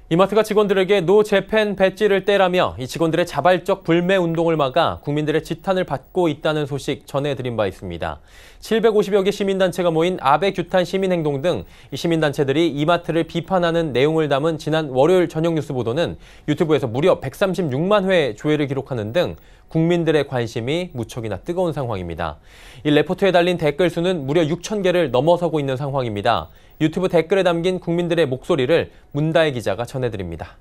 이마트가 직원들에게 노 재팬 배지를 떼라며 이 직원들의 자발적 불매 운동을 막아 국민들의 지탄을 받고 있다는 소식 전해드린 바 있습니다. 750여 개 시민단체가 모인 아베 규탄 시민행동 등 이 시민단체들이 이마트를 비판하는 내용을 담은 지난 월요일 저녁 뉴스 보도는 유튜브에서 무려 136만 회 조회를 기록하는 등 국민들의 관심이 무척이나 뜨거운 상황입니다. 이 레포트에 달린 댓글 수는 무려 6천 개를 넘어서고 있는 상황입니다. 유튜브 댓글에 담긴 국민들의 목소리를 문다혜 기자가 전해드립니다.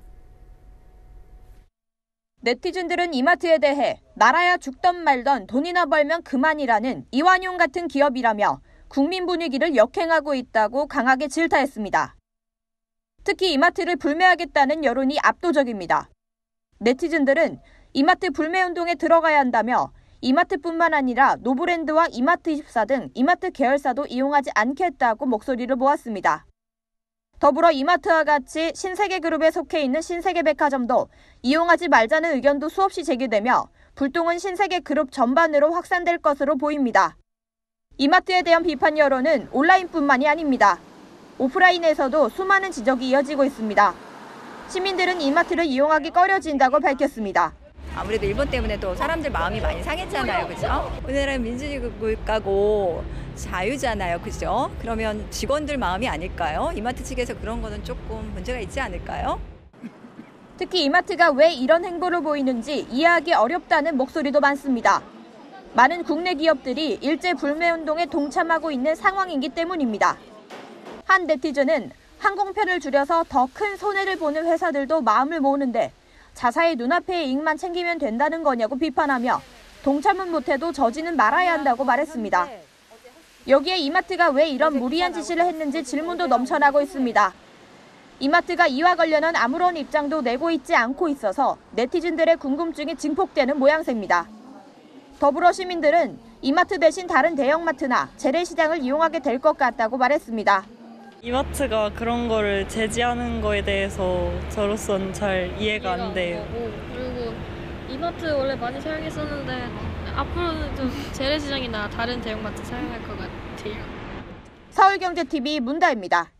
네티즌들은 이마트에 대해 말아야 죽던 말던 돈이나 벌면 그만이라는 이완용 같은 기업이라며 국민 분위기를 역행하고 있다고 강하게 질타했습니다. 특히 이마트를 불매하겠다는 여론이 압도적입니다. 네티즌들은 이마트 불매운동에 들어가야 한다며 이마트뿐만 아니라 노브랜드와 이마트24 등 이마트 계열사도 이용하지 않겠다고 목소리를 모았습니다. 더불어 이마트와 같이 신세계그룹에 속해 있는 신세계백화점도 이용하지 말자는 의견도 수없이 제기되며 불똥은 신세계그룹 전반으로 확산될 것으로 보입니다. 이마트에 대한 비판 여론은 온라인뿐만이 아닙니다. 오프라인에서도 수많은 지적이 이어지고 있습니다. 시민들은 이마트를 이용하기 꺼려진다고 밝혔습니다. 아무래도 일본 때문에도 사람들 마음이 많이 상했잖아요, 그죠? 우리나라는 민주주의 국가고 자유잖아요, 그죠? 그러면 직원들 마음이 아닐까요? 이마트 측에서 그런 거는 조금 문제가 있지 않을까요? 특히 이마트가 왜 이런 행보를 보이는지 이해하기 어렵다는 목소리도 많습니다. 많은 국내 기업들이 일제 불매운동에 동참하고 있는 상황이기 때문입니다. 한 네티즌은 항공편을 줄여서 더 큰 손해를 보는 회사들도 마음을 모으는데 자사의 눈앞의 이익만 챙기면 된다는 거냐고 비판하며 동참은 못해도 저지는 말아야 한다고 말했습니다. 여기에 이마트가 왜 이런 무리한 지시를 했는지 질문도 넘쳐나고 있습니다. 이마트가 이와 관련한 아무런 입장도 내고 있지 않고 있어서 네티즌들의 궁금증이 증폭되는 모양새입니다. 더불어 시민들은 이마트 대신 다른 대형마트나 재래시장을 이용하게 될 것 같다고 말했습니다. 이마트가 그런 거를 제지하는 거에 대해서 저로서는 잘 이해가 안 돼요. 그리고 이마트 원래 많이 사용했었는데 앞으로는 좀 재래시장이나 다른 대형마트 사용할 것 같아요. 서울경제TV 문다혜입니다.